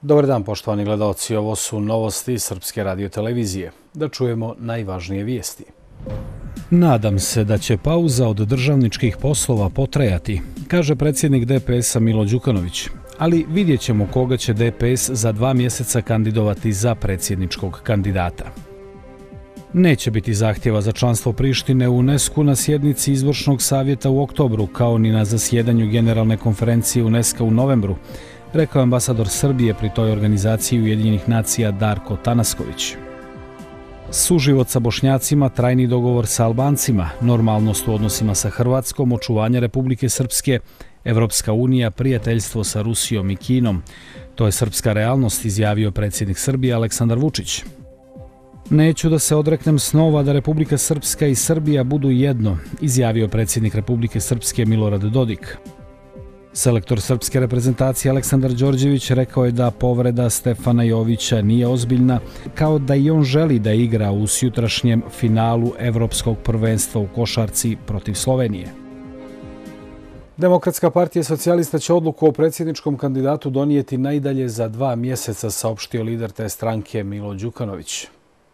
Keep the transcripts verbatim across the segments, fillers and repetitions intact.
Dobar dan, poštovani gledaoci. Ovo su novosti Srpske radiotelevizije. Da čujemo najvažnije vijesti. Nadam se da će pauza od državničkih poslova potrajati, kaže predsjednik D P S-a Milo Đukanović. Ali vidjet ćemo koga će D P S za dva mjeseca kandidovati za predsjedničkog kandidata. Neće biti zahtjeva za članstvo Prištine u UNESCO na sjednici izvršnog savjeta u oktobru, kao ni na zasjedanju Generalne konferencije UNESCO u novembru, rekao ambasador Srbije pri toj organizaciji Ujedinjenih nacija Darko Tanasković. Suživot sa Bošnjacima, trajni dogovor sa Albancima, normalnost u odnosima sa Hrvatskom, očuvanje Republike Srpske, Evropska unija, prijateljstvo sa Rusijom i Kinom. To je srpska realnost, izjavio predsjednik Srbije Aleksandar Vučić. Neću da se odreknem snova da Republika Srpska i Srbija budu jedno, izjavio predsjednik Republike Srpske Milorad Dodik. Selektor srpske reprezentacije Aleksandar Đorđević rekao je da povreda Stefana Jovića nije ozbiljna, kao da i on želi da igra u sutrašnjem finalu Evropskog prvenstva u košarci protiv Slovenije. Demokratska partija socijalista će odluku o predsjedničkom kandidatu donijeti najdalje za dva mjeseca, saopštio lider te stranke Milo Đukanović.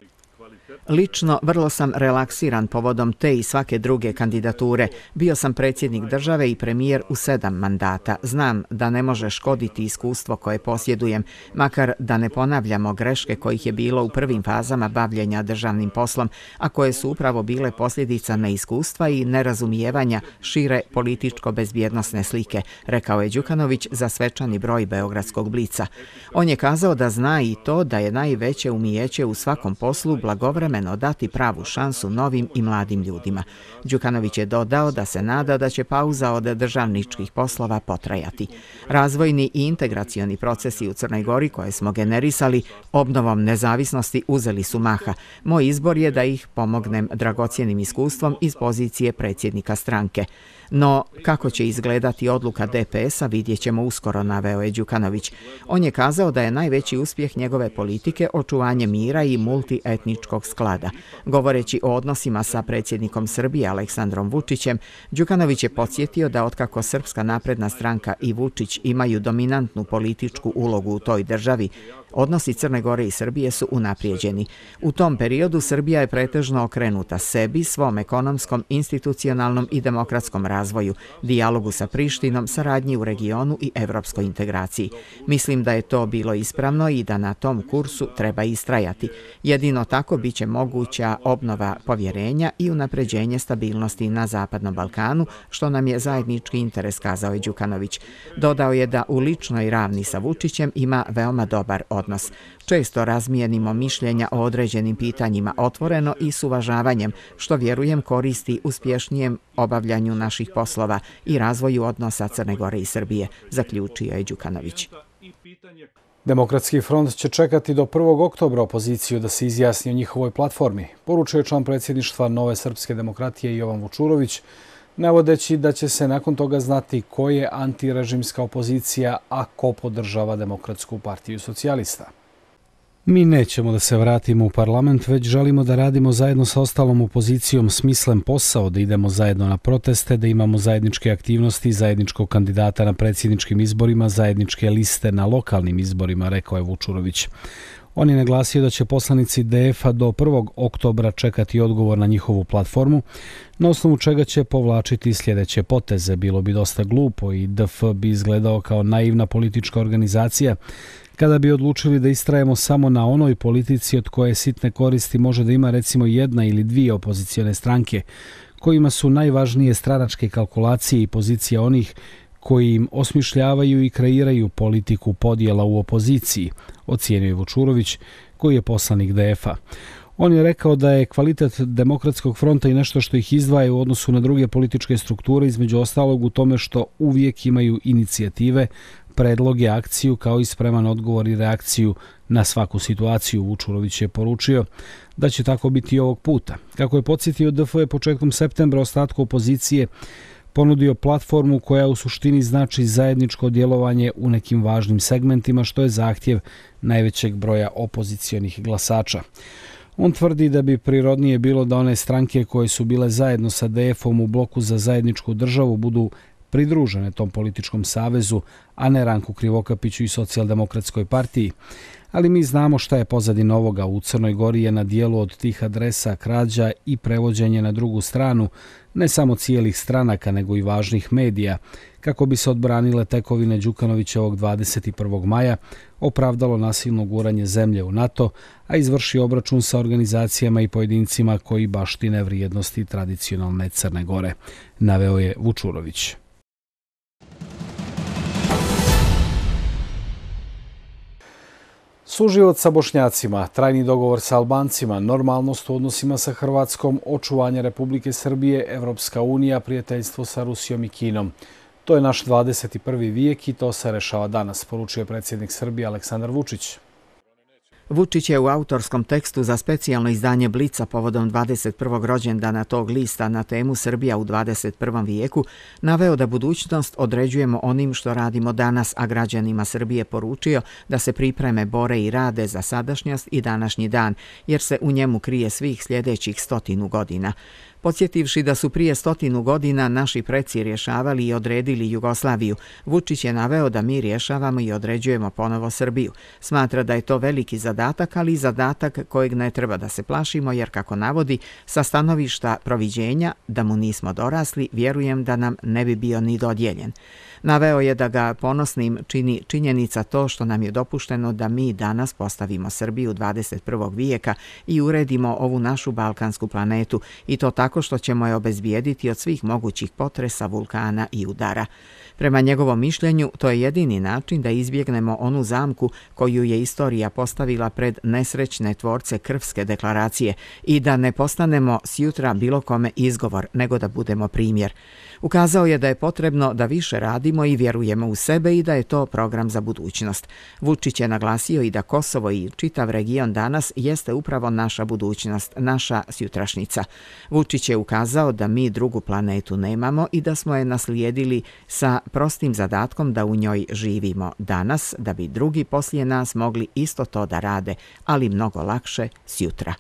Lično vrlo sam relaksiran povodom te i svake druge kandidature. Bio sam predsjednik države i premijer u sedam mandata. Znam da ne može škoditi iskustvo koje posjedujem, makar da ne ponavljamo greške kojih je bilo u prvim fazama bavljenja državnim poslom, a koje su upravo bile posljedica neiskustva i nerazumijevanja šire političko-bezbjednosne slike, rekao je Đukanović za svečani broj Beogradskog blica. On je kazao da zna i to da je najveće umijeće u svakom poslu blagovremeno dati pravu šansu novim i mladim ljudima. Đukanović je dodao da se nada da će pauza od državničkih poslova potrajati. Razvojni i integracioni procesi u Crnoj Gori koje smo generisali obnovom nezavisnosti uzeli su maha. Moj izbor je da ih pomognem dragocjenim iskustvom iz pozicije predsjednika stranke. No, kako će izgledati odluka D P S-a vidjet ćemo uskoro, naveo je Đukanović. On je kazao da je najveći uspjeh njegove politike očuvanje mira i multietničkog sklada. Govoreći o odnosima sa predsjednikom Srbije Aleksandrom Vučićem, Đukanović je podsjetio da otkako Srpska napredna stranka i Vučić imaju dominantnu političku ulogu u toj državi, odnosi Crne Gore i Srbije su unaprijeđeni. U tom periodu Srbija je pretežno okrenuta sebi, svom ekonomskom, institucionalnom i demokratskom razvoju, dijalogu sa Prištinom, saradnji u regionu i evropskoj integraciji. Mislim da je to bilo ispravno i da na tom kursu treba istrajati. Jedino tako biće moguća obnova povjerenja i unapređenje stabilnosti na Zapadnom Balkanu, što nam je zajednički interes, kazao je Đukanović. Dodao je da u ličnoj ravni sa Vučićem ima veoma dobar odnos. Često razmijenimo mišljenja o određenim pitanjima otvoreno i s uvažavanjem, što vjerujem koristi uspješnijem obavljanju naših poslova i razvoju odnosa Crne Gore i Srbije, zaključio je Đukanović. Demokratski front će čekati do prvog oktobra opoziciju da se izjasni o njihovoj platformi, poručio je član predsjedništva Nove srpske demokratije Jovan Vučurović, navodeći da će se nakon toga znati ko je antirežimska opozicija, a ko podržava Demokratsku partiju socijalista. Mi nećemo da se vratimo u parlament, već želimo da radimo zajedno sa ostalom opozicijom smislen posao, da idemo zajedno na proteste, da imamo zajedničke aktivnosti, zajedničkog kandidata na predsjedničkim izborima, zajedničke liste na lokalnim izborima, rekao je Vučurović. On je naglasio da će poslanici D F-a do prvog oktobra čekati odgovor na njihovu platformu, na osnovu čega će povlačiti sljedeće poteze. Bilo bi dosta glupo i D F bi izgledao kao naivna politička organizacija kada bi odlučili da istrajemo samo na onoj politici od koje sitne koristi može da ima recimo jedna ili dvije opozicione stranke, kojima su najvažnije stranačke kalkulacije i pozicije onih koji im osmišljavaju i kreiraju politiku podjela u opoziciji, ocijenio je Vučurović, koji je poslanik D F-a. On je rekao da je kvalitet Demokratskog fronta i nešto što ih izdvaja u odnosu na druge političke strukture, između ostalog u tome što uvijek imaju inicijative, predloge, akciju, kao i spreman odgovor i reakciju na svaku situaciju. Vučurović je poručio da će tako biti i ovog puta. Kako je podsjetio, D F je početkom septembra ostatku opozicije ponudio platformu koja u suštini znači zajedničko djelovanje u nekim važnim segmentima, što je zahtjev najvećeg broja opozicionih glasača. On tvrdi da bi prirodnije bilo da one stranke koje su bile zajedno sa D F-om u bloku za zajedničku državu budu pridružene tom političkom savezu, a ne Ranku Krivokapiću i Socijaldemokratskoj partiji. Ali mi znamo šta je pozadina ovoga. U Crnoj Gori je na dijelu od tih adresa krađa i prevođenje na drugu stranu, ne samo cijelih stranaka, nego i važnih medija, kako bi se odbranile tekovine Đukanovićevog dvadeset prvog maja, opravdalo nasilno guranje zemlje u NATO, a izvrši obračun sa organizacijama i pojedincima koji baštine vrijednosti tradicionalne Crne Gore, naveo je Vučurović. Suživot sa Bošnjacima, trajni dogovor sa Albancima, normalnost u odnosima sa Hrvatskom, očuvanje Republike Srbije, Evropska unija, prijateljstvo sa Rusijom i Kinom. To je naš dvadeset prvi vijek i to se rešava danas, poručuje predsjednik Srbije Aleksandar Vučić. Vučić je u autorskom tekstu za specijalno izdanje Blica povodom dvadeset prvog rođendana tog lista na temu Srbija u dvadeset prvom vijeku naveo da budućnost određujemo onim što radimo danas, a građanima Srbije poručio da se pripreme, bore i rade za sadašnjost i današnji dan, jer se u njemu krije svih sljedećih stotinu godina. Podsjetivši da su prije stotinu godina naši preci rješavali i odredili Jugoslaviju, Vučić je naveo da mi rješavamo i određujemo ponovo Srbiju. Smatra da je to veliki zadatak, ali i zadatak kojeg ne treba da se plašimo, jer kako navodi, sa stanovišta proviđenja, da mu nismo dorasli, vjerujem da nam ne bi bio ni dodijeljen. Naveo je da ga ponosnim čini činjenica to što nam je dopušteno da mi danas postavimo Srbiju dvadeset prvog vijeka i uredimo ovu našu balkansku planetu, i to tako što ćemo je obezbijediti od svih mogućih potresa, vulkana i udara. Prema njegovom mišljenju, to je jedini način da izbjegnemo onu zamku koju je istorija postavila pred nesrećne tvorce Krfske deklaracije i da ne postanemo sjutra bilo kome izgovor, nego da budemo primjer. Ukazao je da je potrebno da više radimo i vjerujemo u sebe i da je to program za budućnost. Vučić je naglasio i da Kosovo i čitav region danas jeste upravo naša budućnost, naša sjutrašnjica. Vučić je ukazao da mi drugu planetu nemamo i da smo je naslijedili sa prostim zadatkom da u njoj živimo danas, da bi drugi poslije nas mogli isto to da rade, ali mnogo lakše sjutra.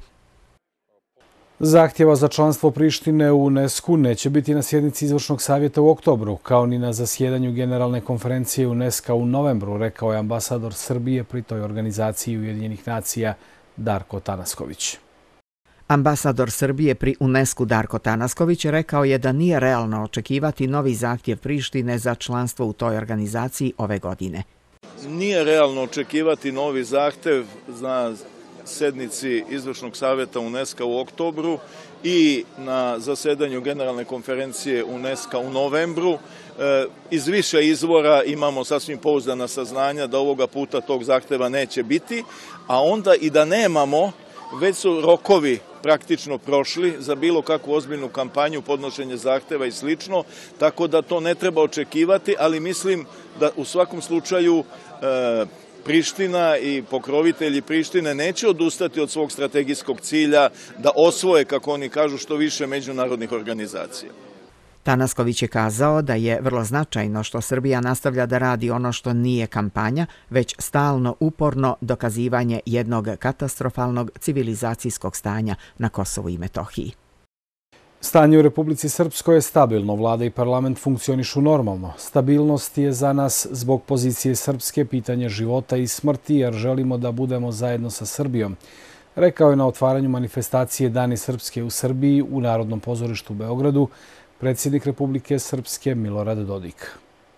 Zahtjeva za članstvo Prištine u UNESCO neće biti na sjednici izvršnog savjeta u oktobru, kao ni na zasjedanju Generalne konferencije UNESCO u novembru, rekao je ambasador Srbije pri toj organizaciji Ujedinjenih nacija Darko Tanasković. Ambasador Srbije pri UNESCO Darko Tanasković rekao je da nije realno očekivati novi zahtjev Prištine za članstvo u toj organizaciji ove godine. Nije realno očekivati novi zahtjev za sednici izvršnog savjeta UNESCO u oktobru i na zasedanju Generalne konferencije UNESCO u novembru. Iz više izvora imamo sasvim pouzdana saznanja da ovoga puta tog zahtjeva neće biti, a onda i da nemamo, već su rokovi praktično prošli za bilo kakvu ozbiljnu kampanju, podnošenje zahtjeva i slično, tako da to ne treba očekivati, ali mislim da u svakom slučaju e, Priština i pokrovitelji Prištine neće odustati od svog strategijskog cilja da osvoje, kako oni kažu, što više međunarodnih organizacija. Tanasković je kazao da je vrlo značajno što Srbija nastavlja da radi ono što nije kampanja, već stalno uporno dokazivanje jednog katastrofalnog civilizacijskog stanja na Kosovu i Metohiji. Stanje u Republici Srpskoj je stabilno, vlada i parlament funkcionišu normalno. Stabilnost je za nas zbog pozicije Srpske pitanje života i smrti, jer želimo da budemo zajedno sa Srbijom, rekao je na otvaranju manifestacije Dani Srpske u Srbiji u Narodnom pozorištu u Beogradu predsjednik Republike Srpske Milorad Dodik.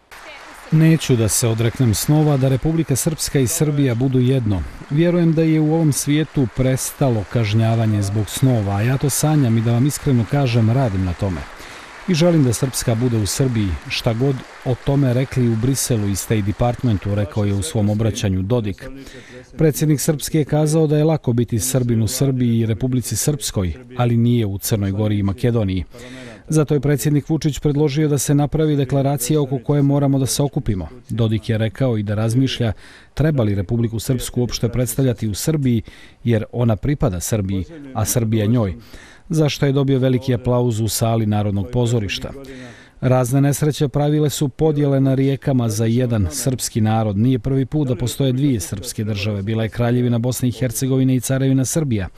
Neću da se odreknem snova da Republika Srpska i Srbija budu jedno. Vjerujem da je u ovom svijetu prestalo kažnjavanje zbog snova, a ja to sanjam i da vam iskreno kažem, radim na tome. I želim da Srpska bude u Srbiji, šta god o tome rekli u Briselu i State Departmentu, rekao je u svom obraćanju Dodik. Predsjednik Srpske je kazao da je lako biti Srbin u Srbiji i Republici Srpskoj, ali nije u Crnoj Gori i Makedoniji. Zato je predsjednik Vučić predložio da se napravi deklaracija oko koje moramo da se okupimo. Dodik je rekao i da razmišlja treba li Republiku Srpsku uopšte predstavljati u Srbiji, jer ona pripada Srbiji, a Srbija njoj, zašto je dobio veliki aplauz u sali Narodnog pozorišta. Razne nesreće pravile su podjele na rijekama za jedan srpski narod. Nije prvi put da postoje dvije srpske države. Bila je Kraljevina Bosne i Hercegovine i Carevina Srbija.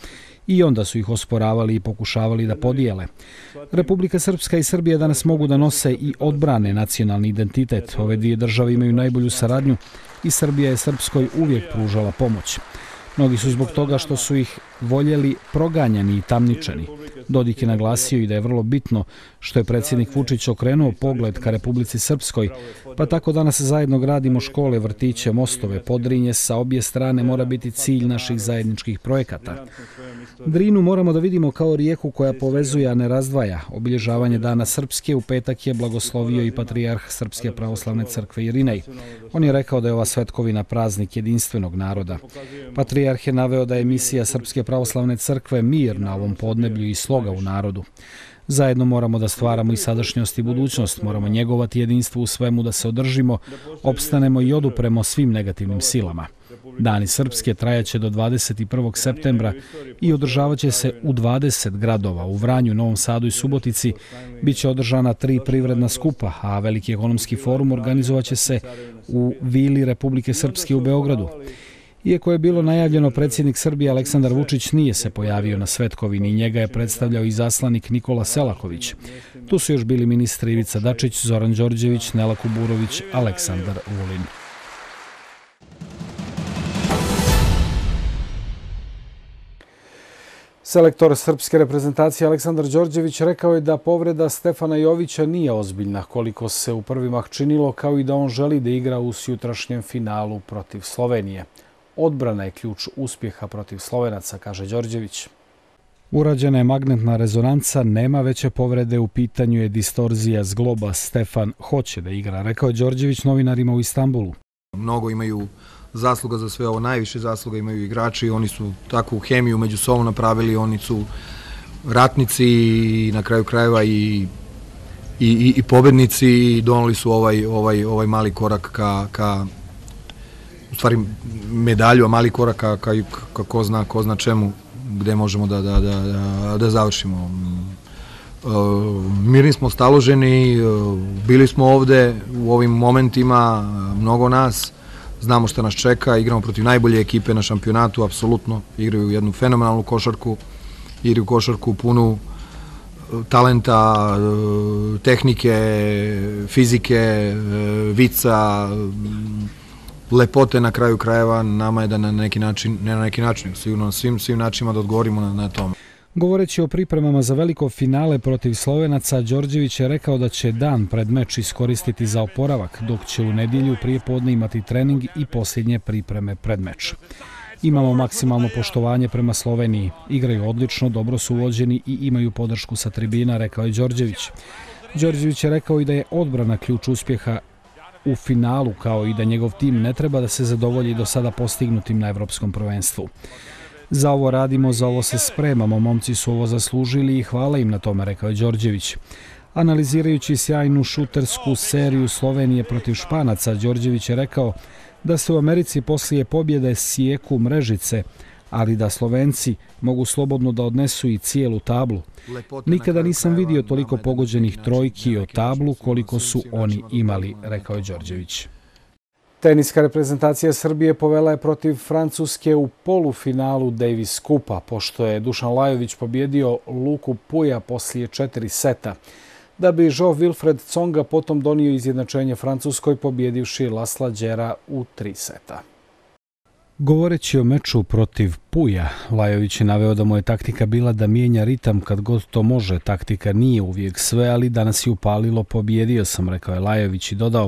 I onda su ih osporavali i pokušavali da podijele. Republika Srpska i Srbija danas mogu da nose i odbrane nacionalni identitet. Ove dvije države imaju najbolju saradnju i Srbija je Srpskoj uvijek pružala pomoć. Mnogi su zbog toga što su ih voljeli proganjani i tamničani. Dodik je naglasio i da je vrlo bitno što je predsjednik Vučić okrenuo pogled ka Republici Srpskoj, pa tako danas zajedno gradimo škole, vrtiće, mostove, Podrinje sa obje strane mora biti cilj naših zajedničkih projekata. Drinu moramo da vidimo kao rijeku koja povezuje, a ne razdvaja. Obilježavanje Dana Srpske u petak je blagoslovio i patrijarh Srpske pravoslavne crkve Irinej. On je rekao da je ova svetkovina praznik jedinstvenog naroda. Patrijarh je naveo da je misija Srpske pravoslavne crkve mir na ovom podneblju i sloga u narodu. Zajedno moramo da stvaramo i sadašnjost i budućnost, moramo njegovati jedinstvo u svemu da se održimo, opstanemo i odupremo svim negativnim silama. Dani Srpske trajaće do dvadeset prvog septembra i održavaće se u dvadeset gradova, u Vranju, Novom Sadu i Subotici. Biće održana tri privredna skupa, a veliki ekonomski forum organizovaće se u Vili Republike Srpske u Beogradu. Iako je bilo najavljeno, predsjednik Srbije Aleksandar Vučić nije se pojavio na svetkovini i njega je predstavljao izaslanik Nikola Selaković. Tu su još bili ministri Ivica Dačić, Zoran Đorđević, Nela Kuburović, Aleksandar Vulin. Selektor srpske reprezentacije Aleksandar Đorđević rekao je da povreda Stefana Jovića nije ozbiljna koliko se u prvimah činilo, kao i da on želi da igra u sutrašnjem finalu protiv Slovenije. Odbrana je ključ uspjeha protiv Slovenaca, kaže Đorđević. Urađena je magnetna rezonanca, nema veće povrede, u pitanju je distorzija zgloba. Stefan hoće da igra, rekao je Đorđević novinarima u Istanbulu. Mnogo imaju zasluga za sve ovo, najviše zasluga imaju igrači, oni su takvu hemiju među sobom napravili, oni su ratnici i na kraju krajeva i, i, i pobednici i doneli su ovaj, ovaj, ovaj mali korak ka, ka u stvari medalju, a mali korak ka, ka, ka ko zna, ko zna čemu, gde možemo da, da, da, da završimo. Mirni smo, staloženi, bili smo ovde u ovim momentima, mnogo nas, znamo šta nas čeka, igramo protiv najbolje ekipe na šampionatu, apsolutno, igraju jednu fenomenalnu košarku, igraju košarku punu talenta, tehnike, fizike, vica, lepote na kraju krajeva. Nama je da na neki način, ne na neki način, sigurno svim, svim načinima da odgovorimo na, na tome. Govoreći o pripremama za veliko finale protiv Slovenaca, Đorđević je rekao da će dan pred meč iskoristiti za oporavak, dok će u nedjelju prije podne imati trening i posljednje pripreme pred meč. Imamo maksimalno poštovanje prema Sloveniji. Igraju odlično, dobro su vođeni i imaju podršku sa tribina, rekao je Đorđević. Đorđević je rekao i da je odbrana ključ uspjeha u finalu, kao i da njegov tim ne treba da se zadovolji do sada postignutim na Evropskom prvenstvu. Za ovo radimo, za ovo se spremamo, momci su ovo zaslužili i hvala im na tome, rekao je Đorđević. Analizirajući sjajnu šutersku seriju Slovenije protiv Španaca, Đorđević je rekao da se u Americi poslije pobjede sijeku mrežice, ali da Slovenci mogu slobodno da odnesu i cijelu tablu. Nikada nisam vidio toliko pogođenih trojki o tablu koliko su oni imali, rekao je Đorđević. Teniska reprezentacija Srbije povela je protiv Francuske u polufinalu Davis Kupa, pošto je Dušan Lajović pobjedio Luku Puja poslije četiri seta, da bi Jo-Wilfried Tsonga potom donio izjednačenje Francuskoj pobjedivši Lasla Đera u tri seta. Govoreći o meču protiv Puja, Lajović je naveo da mu je taktika bila da mijenja ritam kad god to može. Taktika nije uvijek sve, ali danas je upalilo, pobjedio sam, rekao je Lajović i dodao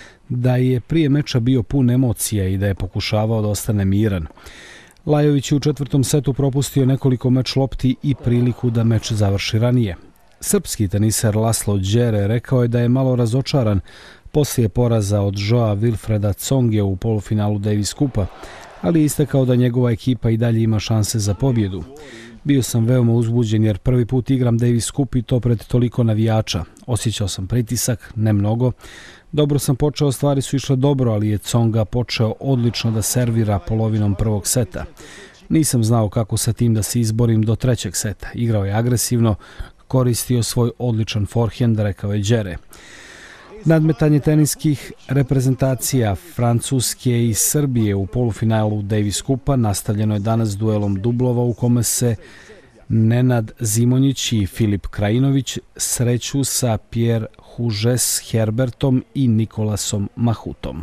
da je prije meča bio pun emocija i da je pokušavao da ostane miran. Lajović je u četvrtom setu propustio nekoliko meč lopti i priliku da meč završi ranije. Srpski teniser Laslo Đere rekao je da je malo razočaran poslije poraza od Joa Wilfreda Tsonge u polufinalu Davis Kupa, ali je istakao da njegova ekipa i dalje ima šanse za pobjedu. Bio sam veoma uzbuđen jer prvi put igram Davis Cup i to pred toliko navijača. Osjećao sam pritisak, ne mnogo. Dobro sam počeo, stvari su išle dobro, ali je Tsonga počeo odlično da servira polovinom prvog seta. Nisam znao kako sa tim da se izborim do trećeg seta. Igrao je agresivno, koristio svoj odličan forehand, rekao je Đere. Nadmetanje teniskih reprezentacija Francuske i Srbije u polufinalu Davis Kupa nastavljeno je danas duelom dublova u kome se Nenad Zimonjić i Filip Krajinović sreću sa Pierre Huges Herbertom i Nikolasom Mahutom.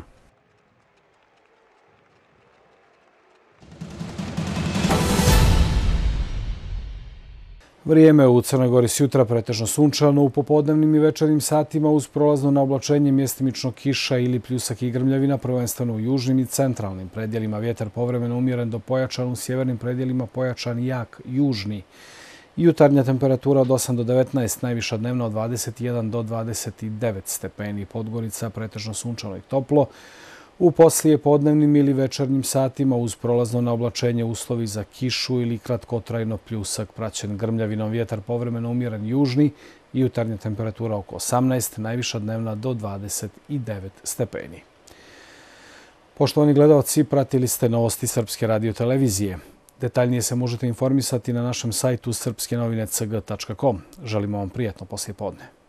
Vrijeme u Crnoj Gori s jutra pretežno sunčano, u popodnevnim i večernjim satima uz prolazno na oblačenje mjestimično kiša ili pljusak i grmljavina, prvenstveno u južnim i centralnim predjelima. Vjetar povremeno umjeren do pojačan, u sjevernim predjelima pojačan i jak južni. Jutarnja temperatura od osam do devetnaest, najviša dnevna od dvadeset jedan do dvadeset devet stepeni. Podgorica pretežno sunčano i toplo. U poslije podnevnim ili večernjim satima uz prolazno na oblačenje uslovi za kišu ili kratkotrajno pljusak praćen grmljavinom. Vjetar povremeno umjeren južni i jutarnja temperatura oko osamnaest, najviša dnevna do dvadeset devet stepeni. Poštovani gledalci, pratili ste novosti Srpske radiotelevizije. Detaljnije se možete informisati na našem sajtu srpske novine c g tačka com. Želimo vam prijatno poslijepodne.